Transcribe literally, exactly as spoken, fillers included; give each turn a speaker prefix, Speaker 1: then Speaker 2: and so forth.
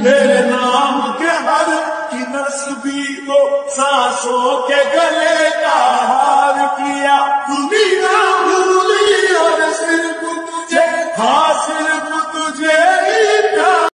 Speaker 1: तेरे नाम के हर की नस्बी को सांसों के गले का हार किया। दुनिया भूली और सिर्फ तुझे हासिल